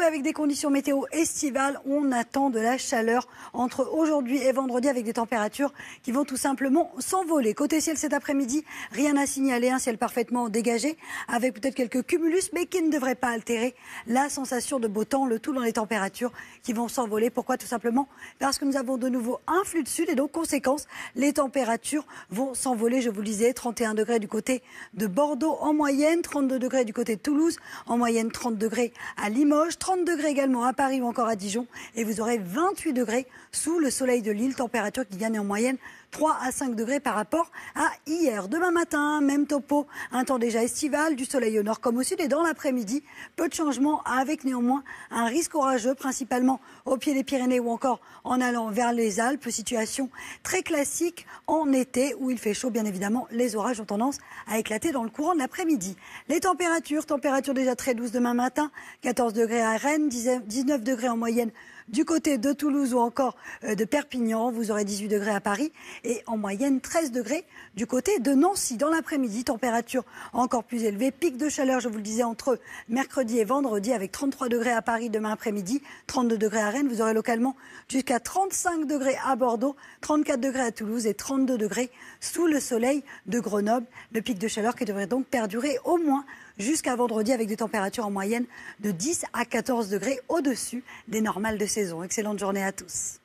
retrouver avec des conditions météo estivales. On attend de la chaleur entre aujourd'hui et vendredi avec des températures qui vont tout simplement s'envoler. Côté ciel cet après-midi, rien à signaler, un ciel parfaitement dégagé avec peut-être quelques cumulus mais qui ne devraient pas altérer la sensation de beau temps, le tout dans les températures qui vont s'envoler. Pourquoi? Tout simplement parce que nous avons de nouveau un flux de sud et donc conséquence, les températures vont s'envoler. Je vous le disais, 31 degrés du côté de Bordeaux en moyenne, 32 degrés du côté de Toulouse, en moyenne 30 degrés à Limoges, 30 degrés également à Paris ou encore à Dijon et vous aurez 28 degrés sous le soleil de Lille, température qui gagne en moyenne 3 à 5 degrés par rapport à hier. Demain matin, même topo, un temps déjà estival, du soleil au nord comme au sud et dans l'après-midi, peu de changements avec néanmoins un risque orageux, principalement au pied des Pyrénées ou encore en allant vers les Alpes. Situation très classique en été où il fait chaud, bien évidemment, les orages ont tendance à éclater dans le courant de l'après-midi. Les températures déjà très douces demain matin, 14 degrés à Rennes, 19 degrés en moyenne du côté de Toulouse ou encore de Perpignan, vous aurez 18 degrés à Paris et en moyenne 13 degrés du côté de Nancy. Dans l'après-midi, température encore plus élevée, pic de chaleur, je vous le disais, entre mercredi et vendredi avec 33 degrés à Paris demain après-midi, 32 degrés à Rennes, vous aurez localement jusqu'à 35 degrés à Bordeaux, 34 degrés à Toulouse et 32 degrés sous le soleil de Grenoble. Le pic de chaleur qui devrait donc perdurer au moins jusqu'à vendredi avec des températures en moyenne de 10 à 14 degrés au-dessus des normales de saison. Excellente journée à tous.